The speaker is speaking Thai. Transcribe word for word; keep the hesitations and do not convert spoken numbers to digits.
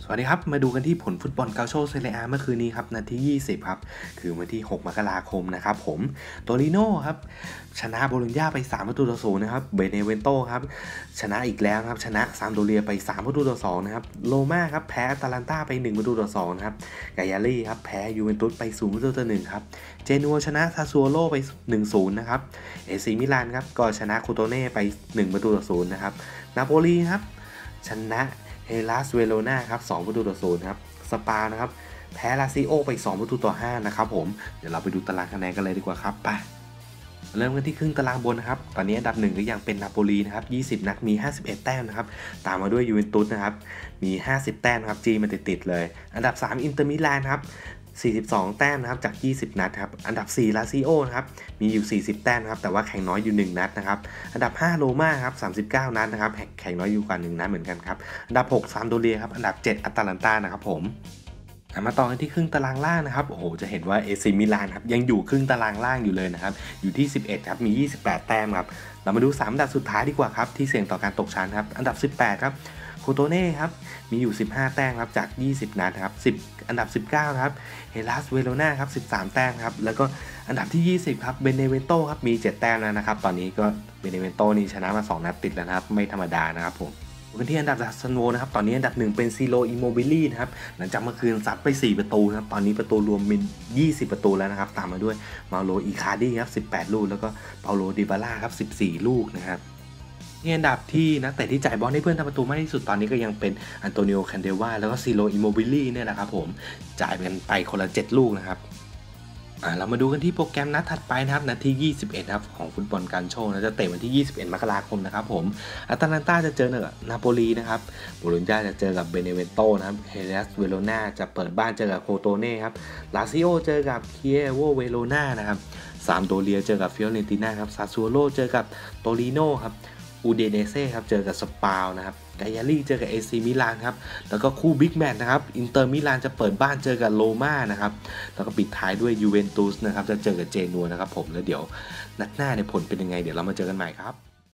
สวัสดีครับมาดูกันที่ผลฟุตบอลกาโชเซเรียอาเมื่อคืนนี้ครับนาทียี่สิบครับคือวันที่หกมกราคมนะครับผมโตริโน่ครับชนะโบโลญญาไปสามประตูต่อศูนย์นะครับเบเนเวนโตครับชนะอีกแล้วครับชนะซามโดเรียไปสามประตูต่อสองนะครับโรม่าครับแพ้อาตาลันตาไปหนึ่งประตูต่อสองนะครับกายาลีครับแพ้ยูเวนตุสไปศูนย์ประตูต่อหนึ่งครับเจนัวชนะซาซัวโรไป หนึ่งศูนย์ นะครับเอซีมิลานครับก็ชนะโคโตเน่ไปหนึ่งประตูต่อศูนย์นะครับนาโปลีครับชนะเฮลัสเวโรนาครับสองประตูต่อศูนย์ครับสปานะครับแพ้ลาซิโอไปสองประตูต่อห้านะครับผมเดี๋ยวเราไปดูตารางคะแนนกันเลยดีกว่าครับไปเริ่มกันที่ครึ่งตารางบนนะครับตอนนี้อันดับหนึ่งก็ยังเป็นนาโปลีนะครับยี่สิบนัดมีห้าสิบเอ็ดแต้มนะครับตามมาด้วยยูเวนตุสนะครับมีห้าสิบแต้มครับจีมาติดๆเลยอันดับสามอินเตอร์มิลานครับสี่สิบสองแต้มนะครับจากยี่สิบนัดครับอันดับสี่ลาซิโอนะครับมีอยู่สี่สิบแต้มครับแต่ว่าแข่งน้อยอยู่หนึ่งนัดนะครับอันดับห้าโรม่าครับสามสิบเก้านัดนะครับแข่งน้อยอยู่กว่าหนึ่งนัดเหมือนกันครับอันดับหกซามโดเรียครับอันดับเจ็ดอาตาลันตานะครับผมมาต่อกันที่ครึ่งตารางล่างนะครับโอ้โหจะเห็นว่าเอซีมิลานครับยังอยู่ครึ่งตารางล่างอยู่เลยนะครับอยู่ที่สิบเอ็ดครับมียี่สิบแปดแต้มครับเรามาดูสามอันดับสุดท้ายดีกว่าครับที่เสี่ยงต่อการตกชั้นครับอันดับสิบแปดครับโคโตเน่ครับมีอยู่สิบห้าแต้มครับจากยี่สิบนัดครับสิบอันดับสิบเก้าครับเฮลัสเวโรนาครับสิบสามแต้มครับแล้วก็อันดับที่ยี่สิบครับเบเนเวนโตครับมีเจ็ดแต้มแล้วนะครับตอนนี้ก็เบเนเวนโตนี่ชนะมาสองนัดติดแล้วนะครับไม่ธรรมดานะครับผมกันที่อันดับซันโวนะครับตอนนี้อันดับหนึ่งเป็นซีโรอิโมบิลี่นะครับหลังจากเมื่อคืนซัดไปสี่ประตูครับตอนนี้ประตูรวมเป็นยี่สิบประตูแล้วนะครับตามมาด้วยมาโลอิคาร์ดี้ครับสิบแปดลูกแล้วก็เปาโลดิบาล่าครับสิบสี่ลูกนะครับนี่อันดับที่นักเตะที่จ่ายบอลให้เพื่อนทำประตูมากที่สุดตอนนี้ก็ยังเป็นอันโตนิโอแคนเดวาแล้วก็ซีโรอิโมบิลี่เนี่ยแหละครับผมจ่ายกันไปคนละเจ็ดลูกนะครับเรามาดูกันที่โปรแกรมนัดถัดไปนะครับนัดที่ยี่สิบเอ็ดครับของฟุตบอลการโชว์นะจะเตะวันที่ยี่สิบเอ็ดมกราคมนะครับผมอาตาลันตาจะเจอกับนาโปลีนะครับโบโลญญาจะเจอกับเบเนเวนโตนะครับเฮลัสเวโรนาจะเปิดบ้านเจอกับโคโตเน่ครับลาซิโอเจอกับเคียโวเวโรนานะครับซามโดเรียเจอกับฟิโอเรนติน่าครับซาซัวโรเจอกับโตริโน่ครับอูเดเนเซ่ครับเจอกับสปาลนะครับกายาลีเจอกับเอซีมิลานครับแล้วก็คู่บิ๊กแมตช์นะครับอินเตอร์มิลานจะเปิดบ้านเจอกับโรม่านะครับแล้วก็ปิดท้ายด้วยยูเวนตุสนะครับจะเจอกับเจนัวนะครับผมแล้วเดี๋ยวนัดหน้าในผลเป็นยังไงเดี๋ยวเรามาเจอกันใหม่ครับ